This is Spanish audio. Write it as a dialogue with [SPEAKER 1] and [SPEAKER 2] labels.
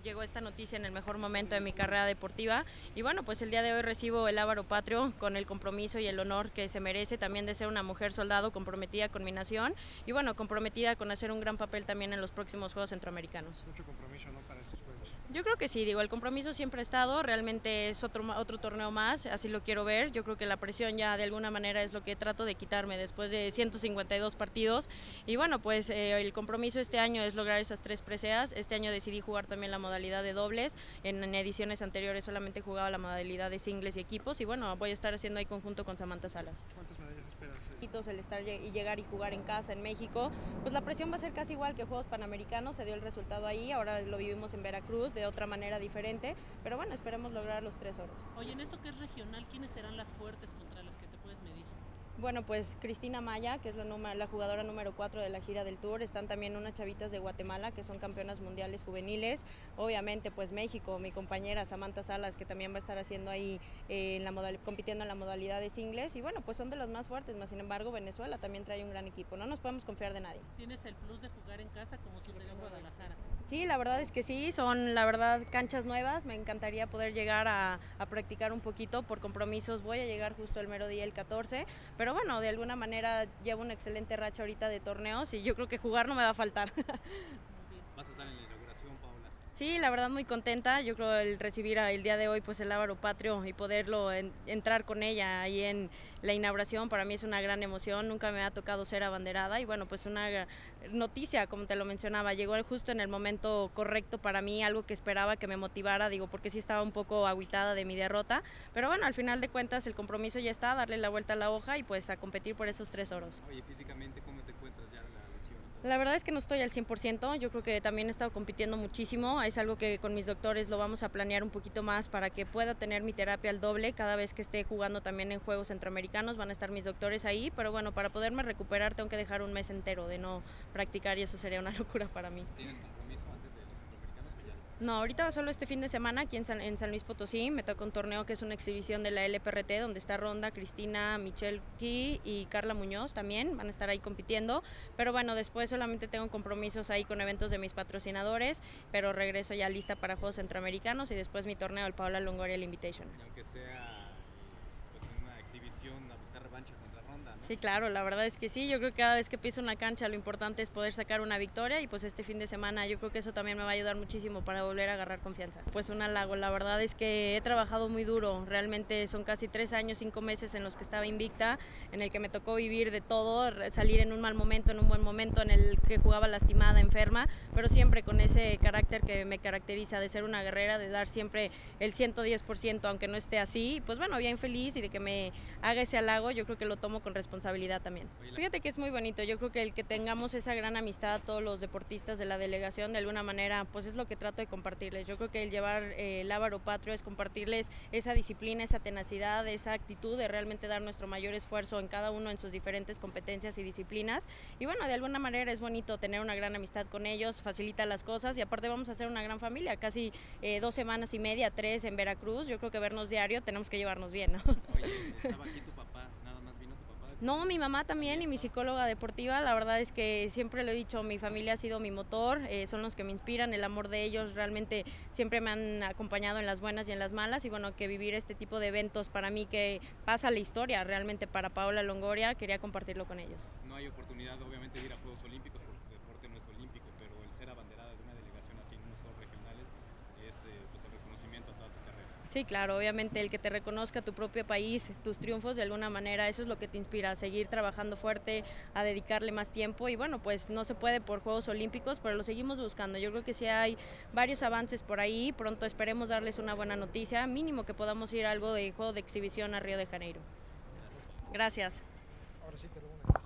[SPEAKER 1] llegó esta noticia en el mejor momento de mi carrera deportiva y bueno, pues el día de hoy recibo el Lábaro Patrio con el compromiso y el honor que se merece también de ser una mujer soldado comprometida con mi nación y bueno, comprometida con hacer un gran papel también en los próximos Juegos Centroamericanos.
[SPEAKER 2] Mucho compromiso, ¿no?, para estos Juegos.
[SPEAKER 1] Yo creo que sí, digo, el compromiso siempre ha estado, realmente es otro torneo más, así lo quiero ver, yo creo que la presión ya de alguna manera es lo que trato de quitarme después de 152 partidos y bueno, pues el compromiso este año es lograr esas 3 preseas, este año decidí jugar también la modalidad de dobles, en ediciones anteriores solamente jugaba la modalidad de singles y equipos y bueno, voy a estar haciendo ahí conjunto con Samantha Salas.
[SPEAKER 2] ¿Cuántas medallas esperas?
[SPEAKER 1] El estar y llegar y jugar en casa en México, pues la presión va a ser casi igual que Juegos Panamericanos, se dio el resultado ahí, ahora lo vivimos en Veracruz de otra manera diferente, pero bueno, esperemos lograr los 3 oros.
[SPEAKER 3] Oye, en esto que es regional, ¿quiénes serán las fuertes contra las que te puedes medir?
[SPEAKER 1] Bueno, pues Cristina Maya, que es la jugadora número 4 de la gira del Tour, están también unas chavitas de Guatemala que son campeonas mundiales juveniles, obviamente pues México, mi compañera Samantha Salas, que también va a estar haciendo ahí compitiendo en la modalidad de singles y bueno, pues son de los más fuertes, más sin embargo Venezuela también trae un gran equipo, no nos podemos confiar de nadie.
[SPEAKER 3] ¿Tienes el plus de jugar en casa como sucedió en Guadalajara?
[SPEAKER 1] Sí, la verdad es que sí, son la verdad canchas nuevas, me encantaría poder llegar a practicar un poquito, por compromisos voy a llegar justo el mero día el 14, pero bueno, de alguna manera llevo una excelente racha ahorita de torneos y yo creo que jugar no me va a faltar.
[SPEAKER 4] ¿Vas a estar en la inauguración, Paola?
[SPEAKER 1] Sí, la verdad muy contenta, yo creo el recibir el día de hoy pues el Lábaro Patrio y poderlo entrar con ella ahí en la inauguración para mí es una gran emoción, nunca me ha tocado ser abanderada y bueno pues una noticia como te lo mencionaba, llegó justo en el momento correcto para mí, algo que esperaba que me motivara, digo porque sí estaba un poco agüitada de mi derrota, pero bueno al final de cuentas el compromiso ya está, darle la vuelta a la hoja y pues a competir por esos 3 oros.
[SPEAKER 4] Oye, físicamente, ¿cómo te encuentras ya en la lesión?
[SPEAKER 1] La verdad es que no estoy al 100%, yo creo que también he estado compitiendo muchísimo, es algo que con mis doctores lo vamos a planear un poquito más para que pueda tener mi terapia al doble cada vez que esté jugando también en Juegos Centroamericanos, van a estar mis doctores ahí, pero bueno, para poderme recuperar tengo que dejar un mes entero de no practicar y eso sería una locura para mí.
[SPEAKER 4] ¿Tienes compromiso antes de los Centroamericanos o ya no?
[SPEAKER 1] No, ahorita solo este fin de semana aquí en San Luis Potosí, me toca un torneo que es una exhibición de la LPRT donde está Ronda, Cristina, Michelle Key y Carla Muñoz también, van a estar ahí compitiendo, pero bueno, después solamente tengo compromisos ahí con eventos de mis patrocinadores, pero regreso ya lista para Juegos Centroamericanos y después mi torneo, el Paola Longoria Invitation.
[SPEAKER 4] Y aunque sea pues una exhibición, a buscar revancha contra Ronda, ¿no?
[SPEAKER 1] Sí, claro, la verdad es que sí, yo creo que cada vez que piso una cancha lo importante es poder sacar una victoria y pues este fin de semana yo creo que eso también me va a ayudar muchísimo para volver a agarrar confianza. Pues un halago, la verdad es que he trabajado muy duro, realmente son casi 3 años, 5 meses en los que estaba invicta, en el que me tocó vivir de todo, salir en un mal momento, en un buen momento, en el que jugaba lastimada, enferma, pero siempre con ese carácter que me caracteriza de ser una guerrera, de dar siempre el 110%, aunque no esté así, pues bueno, bien feliz y de que me haga ese halago, yo creo que lo tomo con responsabilidad también. Fíjate que es muy bonito, yo creo que el que tengamos esa gran amistad, todos los deportistas de la delegación, de alguna manera, pues es lo que trato de compartirles. Yo creo que el llevar el Lábaro Patrio es compartirles esa disciplina, esa tenacidad, esa actitud de realmente dar nuestro mayor esfuerzo en cada uno en sus diferentes competencias y disciplinas. Y bueno, de alguna manera es bonito tener una gran amistad con ellos, facilita las cosas y aparte vamos a hacer una gran familia, casi 2 semanas y media, 3 en Veracruz, yo creo que vernos diario, tenemos que llevarnos bien, ¿no?
[SPEAKER 4] Oye, estaba aquí tu papá, nada más vino tu papá.
[SPEAKER 1] No, mi mamá también y mi psicóloga deportiva, la verdad es que siempre lo he dicho, mi familia ha sido mi motor, son los que me inspiran, el amor de ellos realmente siempre me han acompañado en las buenas y en las malas y bueno, que vivir este tipo de eventos para mí que pasa la historia realmente para Paola Longoria, quería compartirlo con ellos.
[SPEAKER 4] No hay oportunidad obviamente de ir a Juegos Olímpicos porque tu deporte no es olímpico, pero el ser abanderada de una delegación así en unos Juegos regionales es pues el reconocimiento a toda tu carrera.
[SPEAKER 1] Sí, claro, obviamente el que te reconozca tu propio país, tus triunfos de alguna manera, eso es lo que te inspira a seguir trabajando fuerte, a dedicarle más tiempo y bueno, pues no se puede por Juegos Olímpicos, pero lo seguimos buscando. Yo creo que sí hay varios avances por ahí, pronto esperemos darles una buena noticia, mínimo que podamos ir a algo de juego de exhibición a Río de Janeiro. Gracias.
[SPEAKER 2] Ahora sí te lo